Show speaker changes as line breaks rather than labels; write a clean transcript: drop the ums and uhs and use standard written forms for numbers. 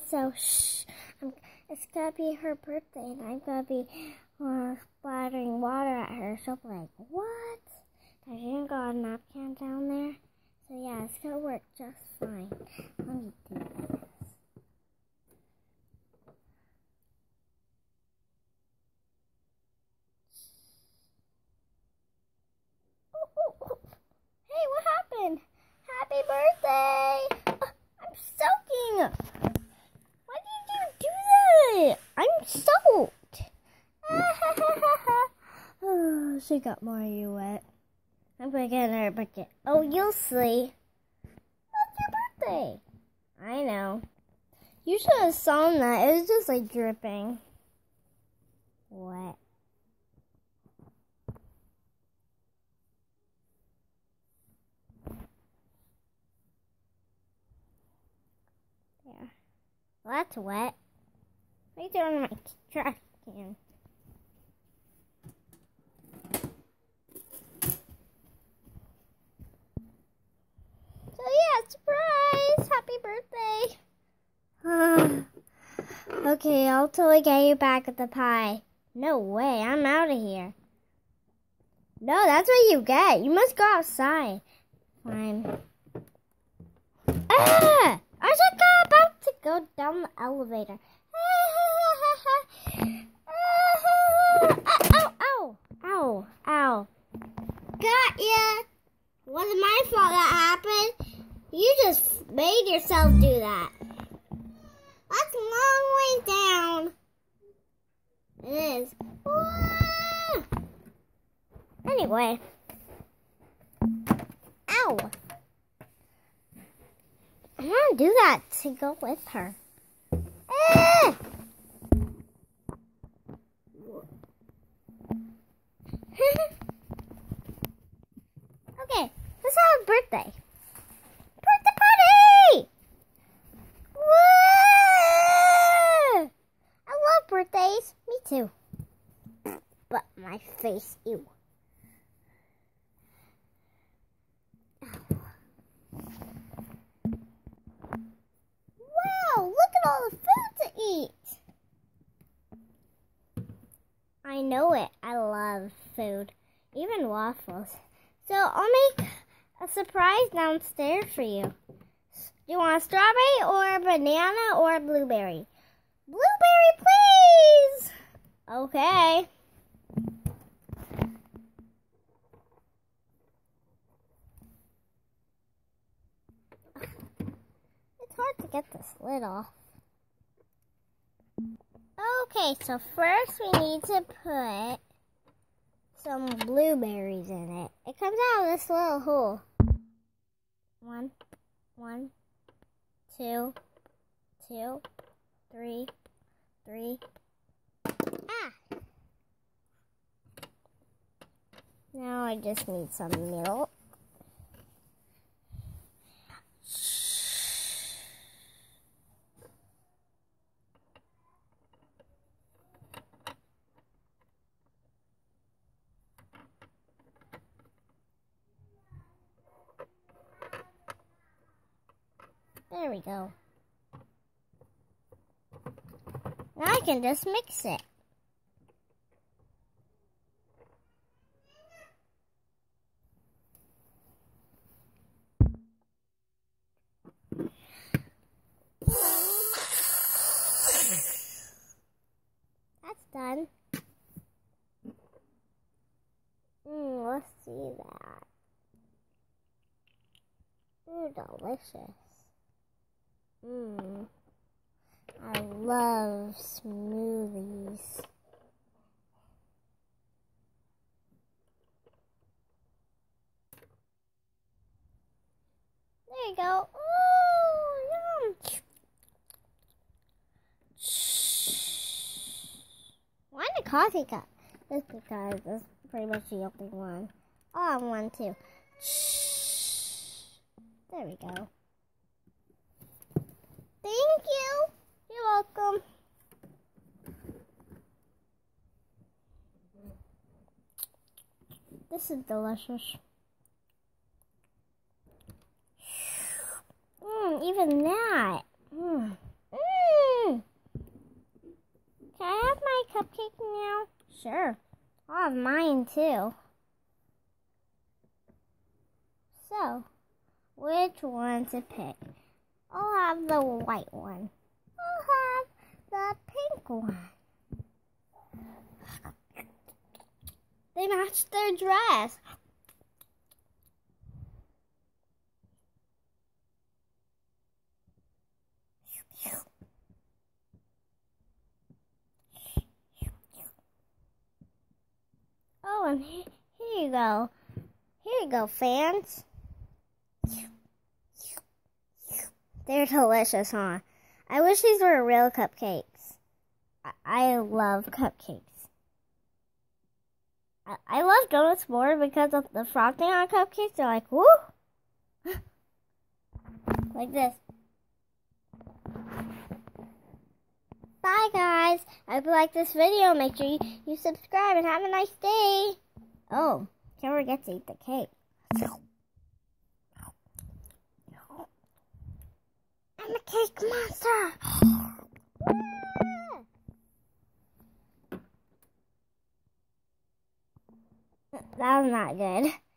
so shh. It's gonna be her birthday, and I'm gonna be splattering water at her. She'll be like, what? I didn't got a napkin down there. So yeah, it's gonna work just fine. Let me do this. Hey, what happened? Happy birthday! I'm soaking! Why did you do that? I'm soaked! Oh, she got more of you wet. I'm gonna get another bucket. Oh, you'll see. That's your birthday. I know. You should have seen that. It was just like dripping. What? There. Well, that's wet. What are you doing in my trash can? So yeah, surprise! Happy birthday! Okay, I'll totally get you back with the pie. No way, I'm out of here. No, that's what you get. You must go outside. Fine. Ah! I was about to go down the elevator. Ow, ow, ow, ow. Got ya. Wasn't my fault that happened. You just made yourself do that. That's a long way down. It is. Whoa. Anyway. Ow. I want to do that to go with her. Okay, let's have a birthday. Birthday party! Woo! I love birthdays. Me too. But my face, ew. Wow, look at all the food to eat. I know it. I love food, even waffles. So I'll make a surprise downstairs for you. Do you want a strawberry or a banana or a blueberry? Blueberry, please! Okay. It's hard to get this lid off. Okay, so first we need to put some blueberries in it. It comes out of this little hole. One, two, three. Ah! Now I just need some milk. There we go. Now I can just mix it. That's done. Let's see that. Ooh, delicious. I love smoothies. There you go. Ooh, yum. Why the coffee cup? That's because that's pretty much the only one. Oh, I want one too. There we go. Thank you. You're welcome. This is delicious. Even that. Can I have my cupcake now? Sure. I'll have mine too. So, which one to pick? I'll have the white one. I'll have the pink one. They matched their dress. Oh, and here you go. Here you go, fans. They're delicious, huh? I wish these were real cupcakes. I love cupcakes. I love donuts more because of the frosting on cupcakes. They're like, woo! Like this. Bye, guys. I hope you like this video. Make sure you subscribe and have a nice day. Oh, can't forget to eat the cake. I'm a cake monster. That was not good.